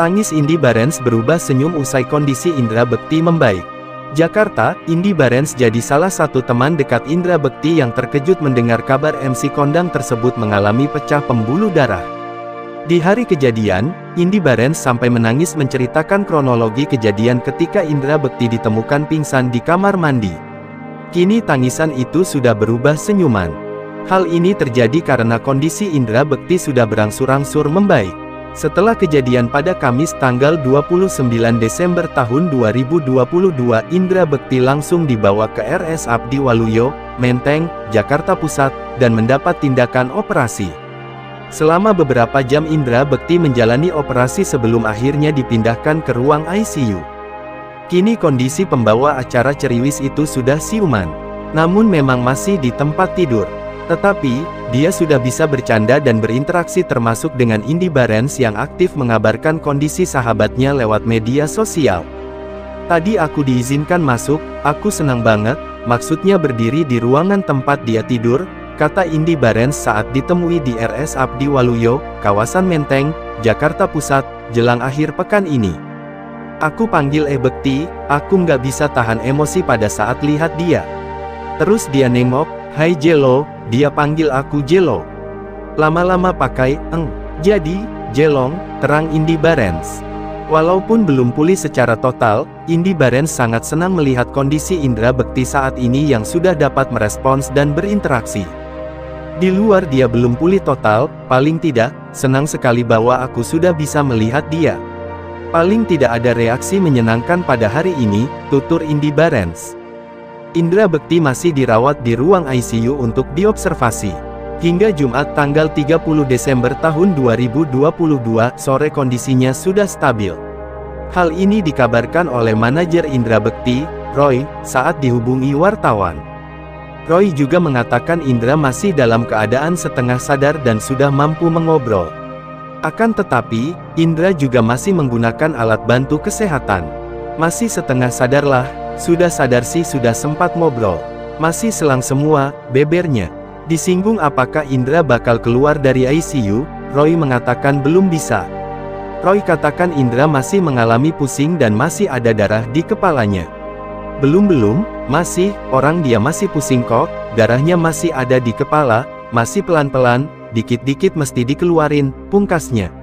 Tangis Indy Barens berubah senyum usai kondisi Indra Bekti membaik. Jakarta, Indy Barens jadi salah satu teman dekat Indra Bekti yang terkejut mendengar kabar MC kondang tersebut mengalami pecah pembuluh darah. Di hari kejadian, Indy Barens sampai menangis menceritakan kronologi kejadian ketika Indra Bekti ditemukan pingsan di kamar mandi. Kini tangisan itu sudah berubah senyuman. Hal ini terjadi karena kondisi Indra Bekti sudah berangsur-angsur membaik. Setelah kejadian pada Kamis tanggal 29 Desember tahun 2022, Indra Bekti langsung dibawa ke RS Abdi Waluyo, Menteng, Jakarta Pusat, dan mendapat tindakan operasi. Selama beberapa jam Indra Bekti menjalani operasi sebelum akhirnya dipindahkan ke ruang ICU. Kini kondisi pembawa acara Ceriwis itu sudah siuman. Namun memang masih di tempat tidur. Tetapi, dia sudah bisa bercanda dan berinteraksi termasuk dengan Indy Barens yang aktif mengabarkan kondisi sahabatnya lewat media sosial. "Tadi aku diizinkan masuk, aku senang banget, maksudnya berdiri di ruangan tempat dia tidur," kata Indy Barens saat ditemui di RS Abdi Waluyo, kawasan Menteng, Jakarta Pusat, jelang akhir pekan ini. "Aku panggil Bekti, aku nggak bisa tahan emosi pada saat lihat dia. Terus dia nengok, 'Hai Jelo,' dia panggil aku Jelo. Lama-lama pakai, 'Eng,' jadi, Jelong," terang Indy Barens. Walaupun belum pulih secara total, Indy Barens sangat senang melihat kondisi Indra Bekti saat ini yang sudah dapat merespons dan berinteraksi. "Di luar dia belum pulih total, paling tidak, senang sekali bahwa aku sudah bisa melihat dia. Paling tidak ada reaksi menyenangkan pada hari ini," tutur Indy Barens. Indra Bekti masih dirawat di ruang ICU untuk diobservasi. Hingga Jumat tanggal 30 Desember tahun 2022 sore kondisinya sudah stabil. Hal ini dikabarkan oleh manajer Indra Bekti, Roy, saat dihubungi wartawan. Roy juga mengatakan Indra masih dalam keadaan setengah sadar dan sudah mampu mengobrol. Akan tetapi, Indra juga masih menggunakan alat bantu kesehatan. "Masih setengah sadar lah, sudah sadar sih, sudah sempat ngobrol. Masih selang semua," bebernya. Disinggung apakah Indra bakal keluar dari ICU, Roy mengatakan belum bisa. Roy katakan Indra masih mengalami pusing dan masih ada darah di kepalanya. Belum, masih, orang dia masih pusing kok, darahnya masih ada di kepala, masih pelan-pelan, dikit-dikit mesti dikeluarin," pungkasnya.